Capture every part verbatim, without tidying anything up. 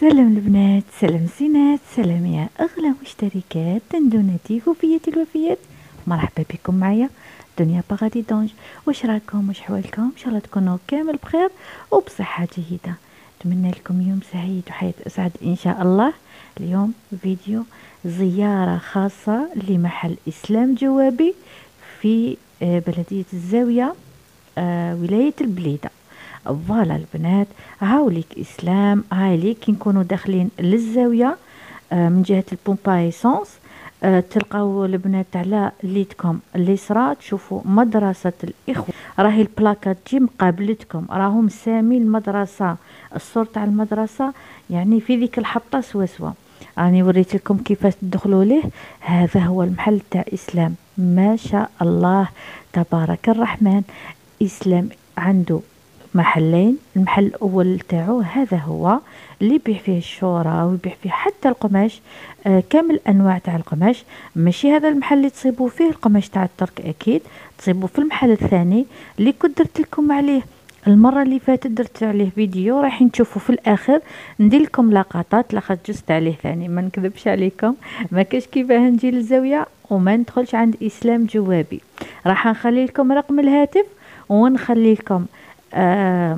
سلام البنات، سلام الزينات، سلام يا أغلى مشتركات تندونتي وفيات الوفيات. مرحبا بكم معايا دنيا باغادي دونج. واش راكم؟ واش حوالكم؟ ان شاء الله تكونوا كامل بخير وبصحة جيدة. اتمنى لكم يوم سعيد وحياة اسعد ان شاء الله. اليوم فيديو زيارة خاصة لمحل اسلام جوابي في آه، بلدية الزاوية، آه، ولاية البليدة. فوالا البنات، هاوليك اسلام هايليك كي نكونوا داخلين للزاويه آه من جهه البومبا ايسونس. آه تلقاو البنات على ليدكم اليسرى تشوفوا مدرسه الاخوه، راهي البلاكه تجي مقابلتكم، راهم سامي المدرسه، الصور تاع المدرسه يعني في ذيك الحطه سوا سوا. راني وريت لكم كيفاش تدخلوا ليه. هذا هو المحل تاع اسلام، ما شاء الله تبارك الرحمن. اسلام عنده محلين، المحل الاول تاعو هذا هو اللي يبيع فيه الشورى ويبيع فيه حتى القماش، آه كامل انواع تاع القماش. ماشي هذا المحل اللي تصيبوا فيه القماش تاع الترك، اكيد تصيبوا في المحل الثاني اللي كنت درت لكم عليه المره اللي فاتت، درت عليه فيديو رايحين تشوفوا في الاخر. ندير لكم لقطات لاخاطش جست عليه ثاني، ما نكذبش عليكم، ما كاش كيفاه نجي للزاويه وما ندخلش عند اسلام جوابي. راح نخلي لكم رقم الهاتف ونخلي لكم آه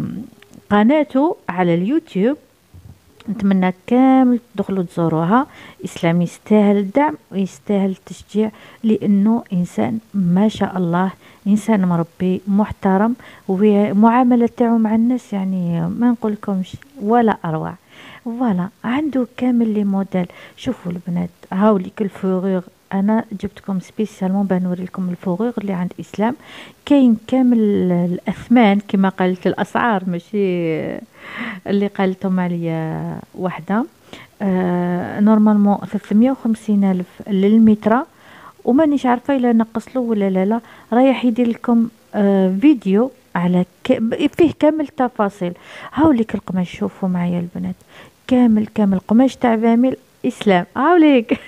قناته على اليوتيوب. نتمنى كامل تدخلوا تزوروها. اسلام يستاهل الدعم ويستاهل التشجيع، لانه انسان ما شاء الله، انسان مربي محترم، ومعاملة تاعو مع الناس يعني ما نقولكمش ولا اروع. فوالا عنده كامل لي موديل. شوفوا البنات، هاوليك الفوغور، انا جبتكم سبيسيالمون باه نوريلكم الفوغور اللي عند اسلام. كاين كامل الاثمان كما قالت الاسعار، ماشي اللي قالتهم عليا وحده. آه نورمالمون ثلاثمية وخمسين الف للمتر، ومانيش عارفه الا نقص له ولا لا لا. رايح يدير لكم آه فيديو على ك... فيه كامل التفاصيل. هاوليك القماش، شوفوا معايا البنات، كامل كامل قماش تاع فاميل اسلام. هاوليك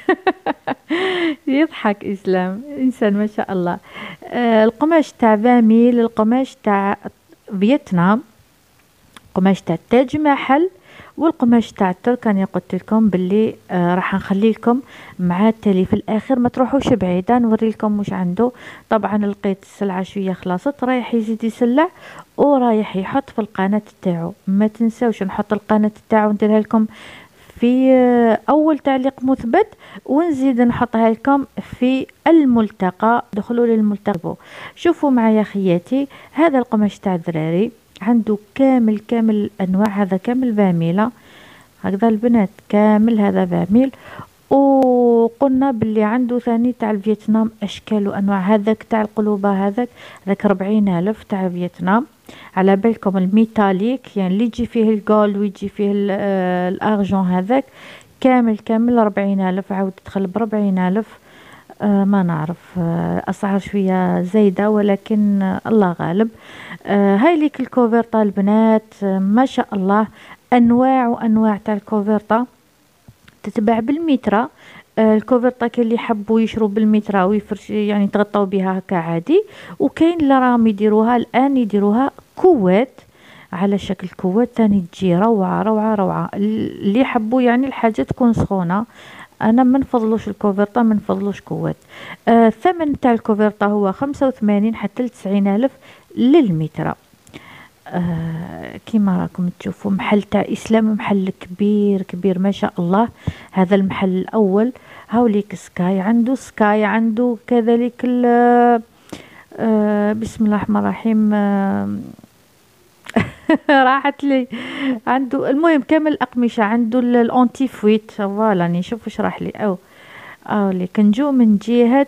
يضحك اسلام، انسان ما شاء الله. آه القماش تاع فاميل، القماش تاع فيتنام، قماش تاع تاج محل، والقماش تاع الترك. انا قلت لكم باللي آه راح نخلي لكم مع التالي في الاخر، ما تروحوش بعيدا نوري لكم واش عنده. طبعا لقيت السلعه شويه خلاصت، رايح يزيد يسلع ورايح يحط في القناه تاعو. ما تنساوش نحط القناه تاعو نديرها لكم في آه اول تعليق مثبت، ونزيد نحطها لكم في الملتقى. دخلوا للملتقى شوفوا معايا خياتي. هذا القماش تاع الذراري عنده كامل كامل الانواع، هذا كامل فاميلة هكذا البنات، كامل هذا فاميل. وقلنا باللي عنده ثاني تاع الفيتنام اشكال وانواع. هذاك تاع القلوبة، هذاك هذاك ربعين الف تاع فيتنام. على بالكم الميتاليك يعني اللي يجي فيه الجولد ويجي فيه آه الارجون، هذاك كامل كامل ربعين الف. عاود تدخل بربعين الف. آه ما نعرف، آه أسعار شوية زايدة، ولكن آه الله غالب. آه هاي ليك الكوفرتا البنات، آه ما شاء الله، أنواع وأنواع تاع الكوفرتا تتباع بالمترا. آه الكوفرتا كاين اللي يحبوا يشروا بالمترا ويفرش يعني يتغطوا بها هكا عادي، وكاين اللي راهم يديروها الآن يديروها كوات على شكل كوات تاني، تجي روعة روعة روعة. اللي يحبوا يعني الحاجة تكون سخونة. انا ما نفضلوش الكوفرتا، ما نفضلوش كوات. آه الثمن تاع الكوفرتا هو خمسة وثمانين حتى لتسعين الف للمتر. آه كيما راكم تشوفوا محل تاع اسلام، محل كبير كبير ما شاء الله. هذا المحل الاول. هاوليك سكاي، عنده سكاي، عنده كذلك آه بسم الله الرحمن الرحيم. آه راحت لي. عنده المهم كامل الأقمشة، عنده الأونتي فويت. فوالا نشوف واش راح لي. أو أو لي كنجو من جهة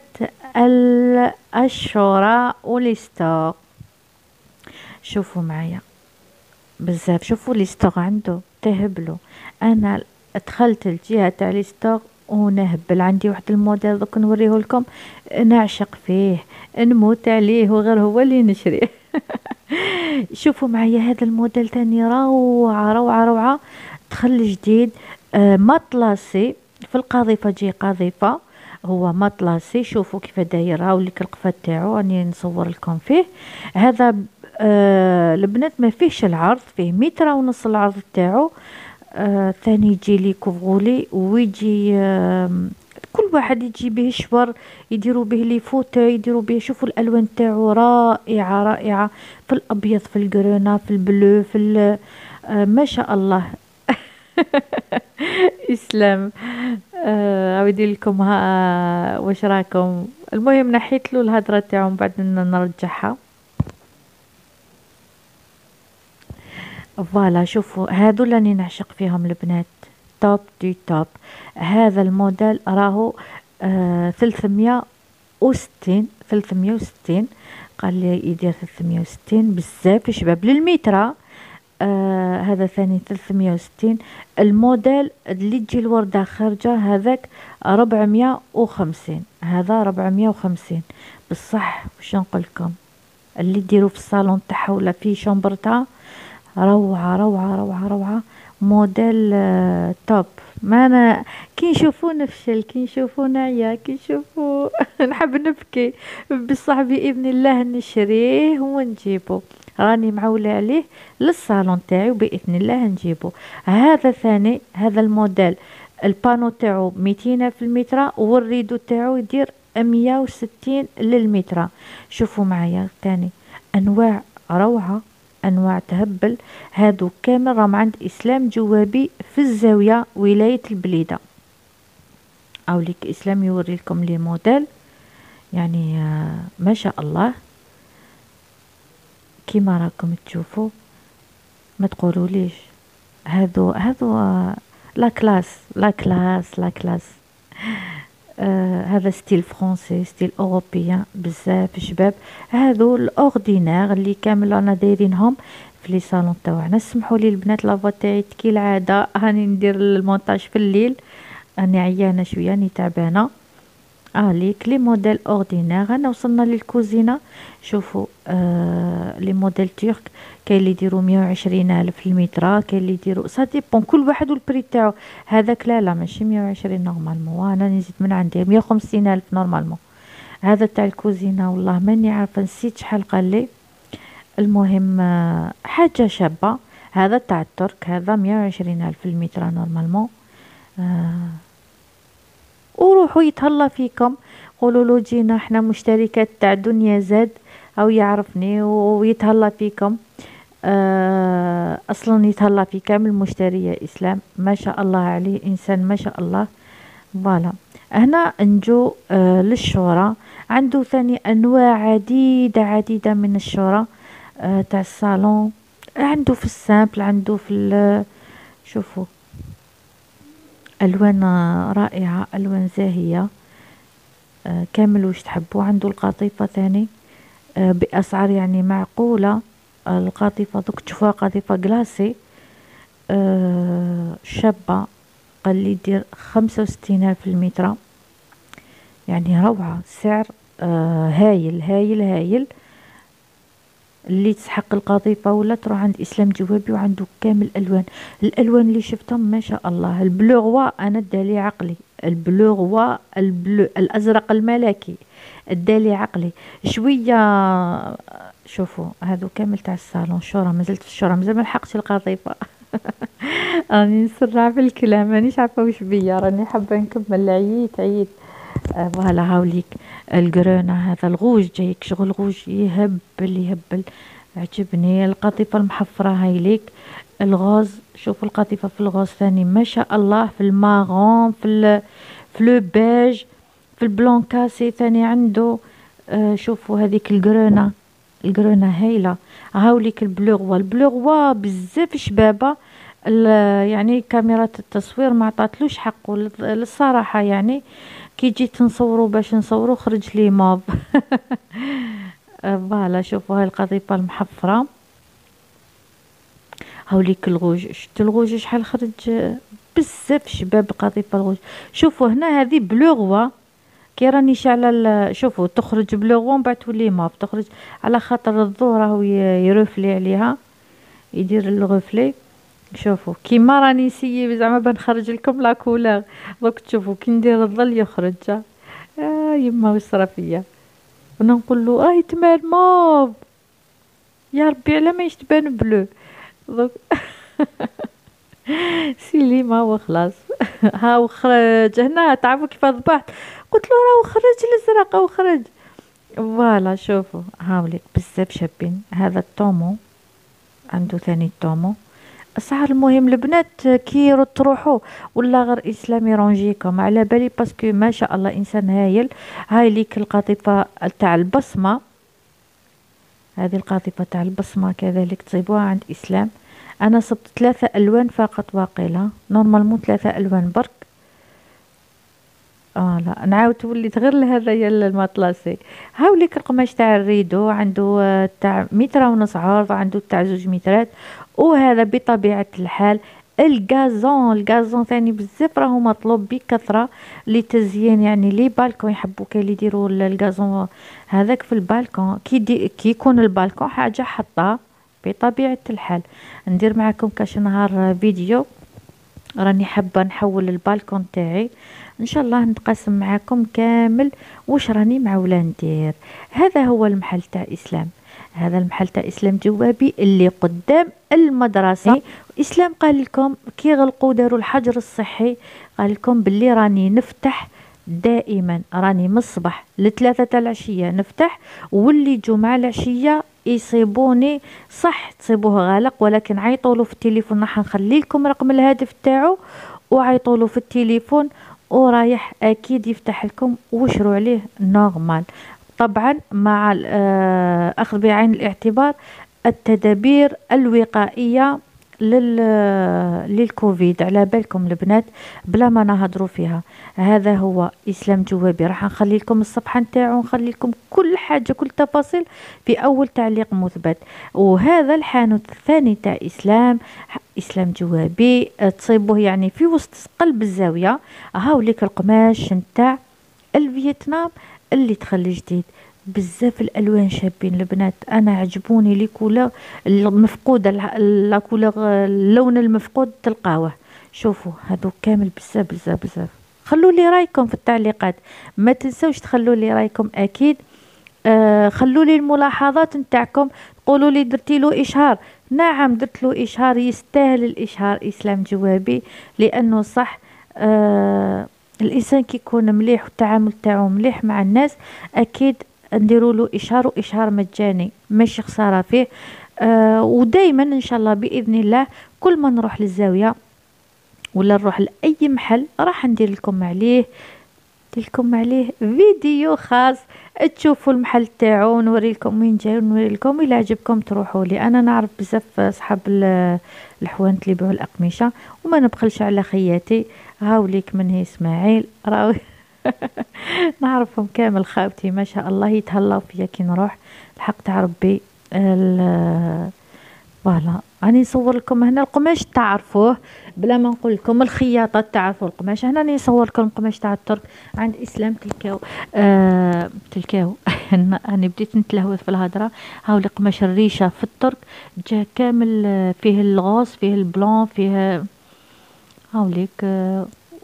الشورى وليستوغ. شوفوا معايا بزاف، شوفوا ليستوغ عنده تهبلوا. أنا دخلت الجهة تاع ليستوغ ونهبل. عندي واحد الموديل دوك نوريه لكم، نعشق فيه نموت عليه وغير هو اللي نشريه. شوفوا معايا هذا الموديل تاني روعة روعة روعة. دخل جديد، آه مطلاسي في القاذفة، جي قاذفة، هو مطلاسي. شوفوا كيف داير، هاوليك القفة تاعو راني نصور لكم فيه. هذا آه البنات ما فيهش العرض، فيه متر ونص العرض تاعو. آه ثاني يجي لي كوفغولي، ويجي آه كل واحد يجي به شبر يديروا به لي فوتو، يديروا به. شوفوا الالوان تاعو رائعه رائعه، في الابيض، في الجرينا، في البلو، في ال- آه ما شاء الله. اسلام. آه عاودي لكم ها واش راكم. المهم نحيت له الهضره تاعو من بعد ن- نرجعها. فوالا شوفوا هادو اللي نعشق فيهم البنات، توب دي توب. هذا الموديل راهو آه ثلاثمية وستين، ثلاثمية وستين. قال لي يدير ثلاثمية وستين بزاف شباب للميترا. آه هذا ثاني ثلاثمية وستين. الموديل اللي تجي الوردة خارجة هذاك ربعمية وخمسين، هذا ربعمية وخمسين. بصح واش نقول لكم، اللي ديروا في الصالون تاعها ولا في شومبرتها روعة روعة روعة روعة. موديل آه، توب. ما انا كي نشوفو نفشل، كي نشوفو نعيا، كي نشوفو نحب نبكي. بصح بإذن الله نشريه ونجيبه، راني معولة عليه للصالون تاعي، وبإذن الله نجيبه. هذا ثاني، هذا الموديل البانو تاعو ميتين في المتر، والريدو تاعو يدير مية وستين للمتر. شوفوا معايا تاني انواع روعة، انواع تهبل. هادو كامل راهم عند اسلام جوابي في الزاويه ولايه البليده. اوليك اسلام يوري لكم لي موديل، يعني آه ما شاء الله كيما راكم تشوفوا. ما تقولوليش هادو هادو آه لا كلاس لا كلاس لا كلاس. آه هذا ستيل فرونسي، ستيل اوروبيان بزاف شباب. هذو الاوردينير اللي كامل رانا دايرينهم في لي صالون تاعنا. سمحوا لي البنات، لافوا تاعي كالعاده راني ندير المونتاج في الليل، راني عيانه شويه، راني تعبانه. اه ليك لي موديل اوردينير. انا وصلنا للكوزينه. شوفوا آه لي موديل ترك، كاين اللي يديروا مية وعشرين الف المتر، كاين اللي يديروا سا ديبون كل واحد والبري تاعو. هذاك لا لا ماشي مية وعشرين نورمالمون، انا نزيد من عندي مية وخمسين الف نورمالمون. هذا تاع الكوزينه والله ماني عارفه، نسيت شحال قال لي. المهم آه حاجه شابه. هذا تاع الترك، هذا مية وعشرين الف المتر نورمالمون. آه وروحوا يتهلا فيكم، قولوا له جينا احنا مشتركات تاع دنيا زاد، او يعرفني ويتهلا فيكم. آه اصلا يتهلا في كامل مشترية اسلام، ما شاء الله عليه، انسان ما شاء الله. فوالا هنا نجو آه للشورى. عنده ثاني انواع عديدة عديدة من الشورى آه تاع الصالون. عنده في السامبل، عنده في شوفوا الوان رائعة، الوان زاهية. آه كامل واش تحبوا. عنده القطيفة ثاني آه بأسعار يعني معقولة. آه القطيفة دوك تشوفوها قطيفة كلاسي آه شابة. قال لي دير خمسة وستين الف المتر، يعني روعة. سعر آه هايل هايل هايل. اللي تسحق القطيفة ولا تروح عند اسلام جوابي، وعنده كامل الالوان. الالوان اللي شفتهم ما شاء الله. البلوغوا انا دالي عقلي، البلوغوا البلو الازرق الملكي ادالي عقلي شويه. شوفوا هادو كامل تاع الصالون شورى. مازلت في الشورى، مازال ما لحقتش القطيفه. راني نسرع في الكلام، مانيش عارفه واش بيا، راني حابه نكمل. عييت عييت. آه فوالا هاوليك القرونة. هذا الغوج جايك شغل غوج يهبل يهبل. عجبني القطيفة المحفرة هاي ليك. الغاز، شوفوا القطيفة في الغاز ثاني ما شاء الله. في الماغون، في ال في لو بيج، في البلون كاسي ثاني عنده. آه شوفوا هذيك القرونة، القرونة هايلة. هاوليك البلوغوا، البلوغوا بزاف شبابة. يعني كاميرا التصوير ما عطاتلوش حقه للصراحة. يعني كي جيت نصورو باش نصورو خرج لي موف. فوالا شوفوا هاي القطيفة المحفرة. هاوليك الغوج، شتو الغوج شحال خرج بزاف شباب. قطيفة الغوج. شوفوا هنا هذه بلوغوا كي راني شاعله. شوفوا تخرج بلوغوا من بعد تولي موف، تخرج على خاطر الضو راهو يروفلي عليها، يدير الغفلي. شوفوا كيما راني نسيي زعما بنخرج لكم لا كولور. دوك تشوفوا كي ندير الظل يخرج. آه يما وصرا فيا. وانا نقول له راهي تمال موف، يا ربي على ما تبان بلو. دوك سيليما وخلاص. ها وخرج هنا، تعرفوا كيف ذبحت؟ قلت له راه خرج الازرق وخرج. فوالا شوفوا هاوليك بزاف شابين. هذا الطومو، عنده ثاني طومو. صح، المهم البنات كي تروحوا ولا غير اسلام يرونجيكم على بالي، باسكو ما شاء الله انسان هايل. هاي ليك القطيفه تاع البصمه، هذه القاطفة تاع البصمة كذلك تصيبوها عند إسلام. أنا صبت ثلاثة ألوان فقط واقيلا، نورمالمون ثلاثة ألوان برك. اه لا نعاود وليت غير لهذا يا المطلاسي. هاوليك القماش تاع الريدو، عنده آه، تاع متر ونص عرض، عنده تاع زوج مترات. وهذا بطبيعة الحال الغازون. الغازون ثاني بزاف راهو مطلوب بكثرة لتزيين، يعني لي بالكون يحبوا كاين اللي يديروا الغازون هذاك في البالكون. كي دي كي يكون البالكون حاجة حطها بطبيعة الحال. ندير معكم كاش نهار فيديو، راني حابة نحول البالكون تاعي ان شاء الله، نتقاسم معاكم كامل واش راني معوله ندير. هذا هو المحل تاع اسلام، هذا المحل تاع اسلام جوابي اللي قدام المدرسه. اسلام قال لكم كي غلقوا داروا الحجر الصحي، قال لكم باللي راني نفتح دائما، راني من الصباح لثلاثة تاع العشيه نفتح، واللي جمعه العشيه يصيبوني صح تصيبوه غالق، ولكن عيطوا في التليفون، راح نخلي لكم رقم الهاتف تاعو وعيطوا في التليفون ورايح اكيد يفتح لكم وشروا عليه نورمال، طبعا مع آه، اخذ بعين الاعتبار التدابير الوقائيه لل للكوفيد. على بالكم البنات بلا ما نهضروا فيها. هذا هو اسلام جوابي، راح نخلي لكم الصفحه نتاعو، نخلي لكم كل حاجه كل تفاصيل في اول تعليق مثبت. وهذا الحانوت الثاني تاع اسلام، اسلام جوابي، تصيبوه يعني في وسط قلب الزاويه. هاوليك القماش نتاع الفيتنام اللي تخلي جديد، بزاف الالوان شابين البنات. انا عجبوني لي كولور المفقوده، لا كولور اللون المفقود تلقاوه. شوفوا هادو كامل بزاف بزاف بزاف. خلوا لي رايكم في التعليقات، ما تنسوش تخلوا لي رايكم اكيد. آه خلوا لي الملاحظات نتاعكم، قولوا لي درتي له اشهار. نعم درت له اشهار، يستاهل الاشهار اسلام جوابي، لانه صح آه الانسان كي يكون مليح والتعامل تاعو مليح مع الناس اكيد نديروا له اشهار، واشهار مجاني ماشي خساره فيه. آه ودائما ان شاء الله باذن الله كل ما نروح للزاويه ولا نروح لاي محل راح ندير لكم عليه لكم عليه فيديو خاص، تشوفوا المحل تاعو ونوري لكم وين جاي، ونوري لكم الى عجبكم تروحوا لي. انا نعرف بزاف صحاب الحوانت اللي يبيعوا الاقمشه وما نبخلش على خياتي. هاوليك من هي اسماعيل راوي نعرفهم كامل، خاوتي ما شاء الله يتهلاو فيا كي نروح. الحق تاع ربي فوالا راني نصور لكم هنا القماش تعرفوه بلا ما نقول لكم الخياطات تعرفوا القماش. هنا راني نصور لكم القماش تاع الترك عند اسلام تلكاو. آه تلكاو انا بديت نتلهوث في الهضره. هاولي قماش الريشه في الترك جا كامل، فيه الغوص فيه البلون فيه هاوليك. آه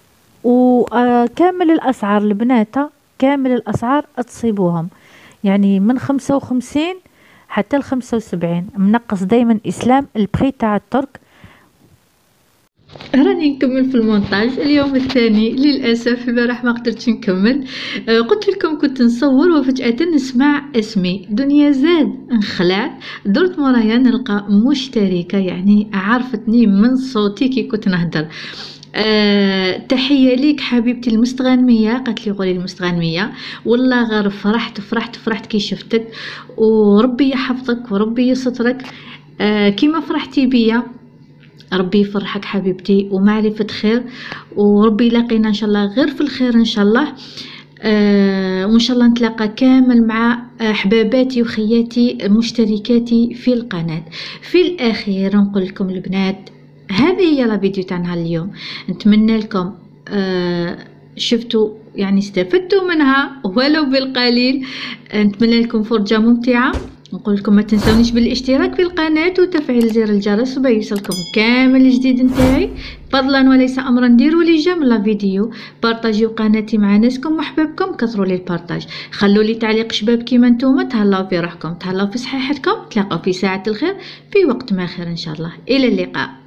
وكامل الاسعار البنات، كامل الاسعار تصيبوهم يعني من خمسة وخمسين حتى الخمسة وسبعين، منقص دايما اسلام البخي تاع الترك. راني نكمل في المونتاج اليوم الثاني، للاسف البارح ما قدرتش نكمل. آه قلت لكم كنت نصور وفجاه نسمع اسمي دنيا زاد، انخلعت درت مورايا نلقى مشتركه يعني عرفتني من صوتي كي كنت نهدر. أه تحية ليك حبيبتي المستغنمية، قالت لي قولي المستغنمية، والله غير فرحت فرحت فرحت كي شفتك، وربي يحفظك وربي يسترك. أه كيما فرحتي بيا ربي يفرحك حبيبتي ومعرفة خير، وربي يلاقينا ان شاء الله غير في الخير ان شاء الله. آه وان شاء الله نتلاقى كامل مع احباباتي وخياتي مشتركاتي في القناة. في الاخير نقول لكم البنات هذه هي لا فيديو تاعنا اليوم، نتمنى لكم آه شفتوا يعني استفدتوا منها ولو بالقليل. آه نتمنى لكم فرجة ممتعة. نقول لكم ما تنسونيش بالاشتراك في القناة وتفعيل زر الجرس باش يوصلكم كامل الجديد نتاعي. فضلا وليس امرا ديروا لي جيم لا فيديو، بارطاجيو قناتي مع ناسكم وحبابكم، كثروا لي البارطاج، خلوا لي تعليق شباب كيما نتوما، تهلاو في روحكم تهلاو في صحيحتكم، تلاقوا في ساعة الخير في وقت ما خير ان شاء الله. الى اللقاء.